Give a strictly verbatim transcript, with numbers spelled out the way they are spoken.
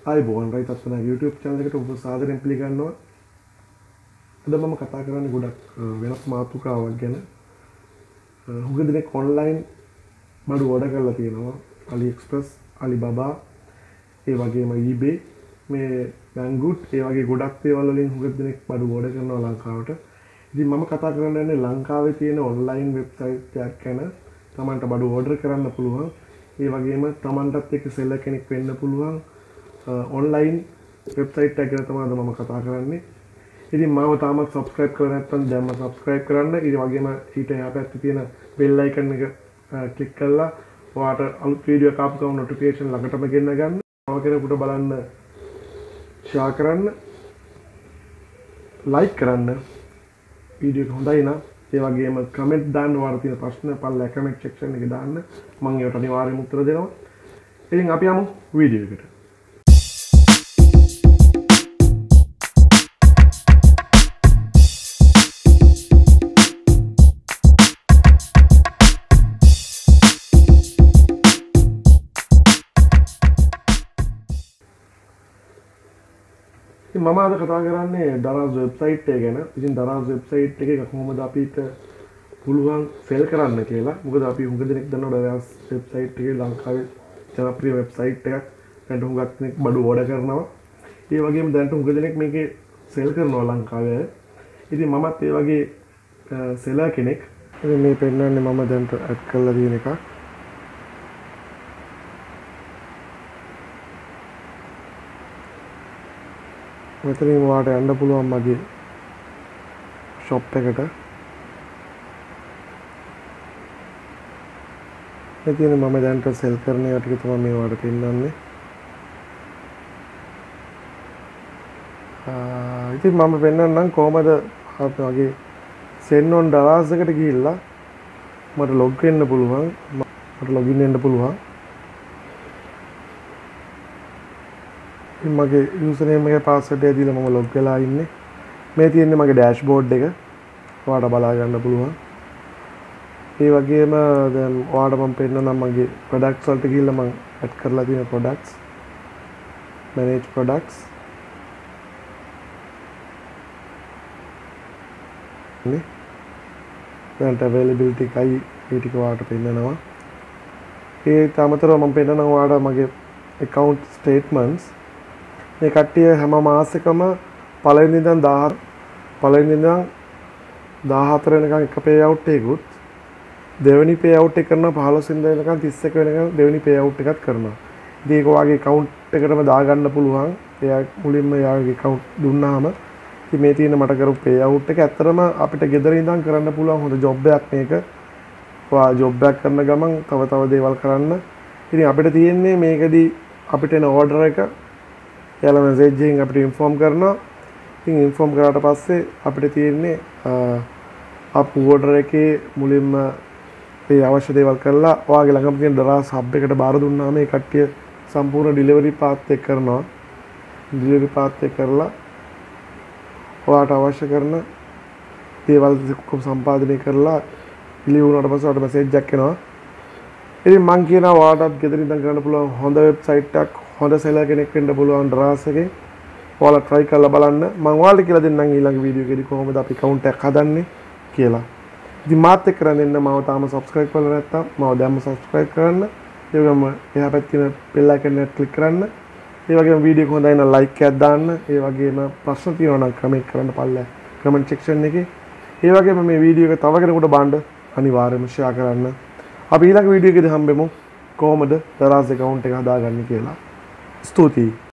ආයිබෝන් right අත්න YouTube channel එකට ඔබ සාදරයෙන් පිළිගන්නවා. අද මම කතා කරන්නේ ගොඩක් වෙනස් මාතෘකාවක් ගැන. හුඟ දෙනෙක් online බඩු order කරලා තියෙනවා. AliExpress, Alibaba, ඒ වගේම eBay, මේ Banggood, ඒ වගේ ගොඩක් දේවල් වලින් හුඟ දෙනෙක් බඩු order කරනවා ලංකාවට. ඉතින් මම කතා කරන්න යන්නේ ලංකාවේ තියෙන online website එකක් ගැන. තමන්ට බඩු order කරන්න පුළුවන්. ඒ වගේම තමන්ටත් එක්ක seller කෙනෙක් වෙන්න පුළුවන්. online website එක ගැන තමයි මම කතා කරන්නේ. ඉතින් මාව තාමත් subscribe කරලා නැත්නම් දැන්ම subscribe කරන්න. ඊට වගේම ඊට එහා පැත්තේ තියෙන bell icon එක click කරලා ඔයාට අලුත් වීඩියෝ එකක් ආපු ගමන් notification ළඟටම ගෙන්න ගන්න. තව කෙනෙකුට බලන්න share කරන්න. like කරන්න. වීඩියෝ එක හොඳයි නම් ඒ වගේම comment දාන්න ඔයාලා තියෙන ප්‍රශ්න පල්ලා comment section එකේ දාන්න. මම ඒකට අනිවාර්යයෙන්ම උත්තර දෙනවා. ඉතින් අපි යමු වීඩියෝ එකට. මම අද කතා කරන්නේ Daraz website එක ගැන. ඉතින් Daraz website එක කොහොමද අපිට පුළුවන් sell කරන්න කියලා. මොකද අපි හුඟ දෙනෙක් දන්නවා Daraz website එකේ ලංකාවේ ජනප්‍රිය website එකක්. දැන් හුඟක් දෙනෙක් බඩු order කරනවා. ඒ වගේම දැන් හුඟ දෙනෙක් මේකේ sell කරනවා ලංකාවේ. ඉතින් මමත් ඒ වගේ seller කෙනෙක්. ඉතින් මේ පෙන්නන්නේ මම දැන් add කරලා තියෙන එකක්. මෙතනින් ඔයාලට යන්න පුළුවන් මගේ shop එකට. එතන මම දැන්ට sell කරන ඒවා ටික තමයි මේ ඔයාලට පෙන්නන්නේ. ආ ඉතින් මම පෙන්නන්නම් කොහමද මගේ send on Daraz එකට ගිහිල්ලා මට log වෙන්න පුළුවන්. මට login වෙන්න පුළුවන්. මගේ username එකේ password එක දීලා මම log වෙලා ඉන්නේ. මේ තියෙන්නේ මගේ dashboard එක. ඔයාලට බලා ගන්න පුළුවන්. ඒ වගේම දැන් ඔයාලට මම පෙන්නනම් මගේ products වලට ගිහිල්ලා මම add කරලා තියෙන products, manage products. නේ. දැන් availability එකයි මේ ටික ඔයාලට පෙන්නනවා. ඒ තමතරව මම පෙන්නනවා ඔයාලට මගේ account statements. මේ කට්ටිය හැම මාසෙකම පළවෙනි ඉඳන් දහ පළවෙනි ඉඳන් දහහතර වෙනකන් එක pay out එකකුත් දෙවෙනි pay out එක කරනවා පහළොස් වෙනිදා වෙනකන් තිස් එක වෙනකන් දෙවෙනි pay out එකක් කරනවා. ඉතින් ඒක ඔයාගේ account එකටම දාගන්න පුළුවන්. එයා මුලින්ම යාගේ account දුන්නාම ඉතින් මේ තියෙන මට කරපු pay out එක ඇත්තටම අපිට ගෙදර ඉඳන් කරන්න පුළුවන් හොඳ job එකක් මේක. ඔයා job එකක් කරන ගමන් තව තව දේවල් කරන්න. ඉතින් අපිට තියෙන්නේ මේකදී අපිට එන order එක එයාලා message එකෙන් අපිට inform කරනවා. ඉතින් inform කරාට පස්සේ අපිට තියෙන්නේ අප order එකේ මුලින්ම ඒ අවශ්‍ය දේවල් කරලා ඔයාගේ ළඟම තියෙන Daraz hub එකට බාර දුන්නාම මේ කට්ටිය සම්පූර්ණ delivery path එක කරනවා. delivery path එක කරලා ඔයාට අවශ්‍ය කරන දේවල් ඔක්කොම සම්පාදනය කරලා ඉලි වුණාට පස්සේ ඔයාට message එකක් එනවා. ඉතින් මම කියනවා ඔයාටත් ගෙදර ඉඳන් කරන්න පුළුවන් හොඳ website එකක් හොඳ seller කෙනෙක් වෙන්න පුළුවන් Daraz එකේ. ඔයාලා try කරලා බලන්න. මම ඔයාලට කියලා දෙන්නම් ඊළඟ වීඩියෝ එකේදී කොහොමද අපි account එකක් හදන්නේ කියලා. ඉතින් මාත් එක්ක කරන් ඉන්න මම තාම subscribe කරලා නැත්නම් මම දැන්ම subscribe කරන්න. ඒ වගේම එහා පැත්තේ තියෙන bell icon එක click කරන්න. ඒ වගේම වීඩියෝ එක හොඳයි නම් like එකක් දාන්න. ඒ වගේම ප්‍රශ්න තියෙනවා නම් comment කරන්න පල්ලා comment section එකේ. ඒ වගේම මේ වීඩියෝ එක තව කෙනෙකුට බලන්න අනිවාර්යයෙන්ම share කරන්න. අපි ඊළඟ වීඩියෝ එකේදී හම්බෙමු කොහොමද Daraz account එක හදාගන්නේ කියලා. ස්තුතියි.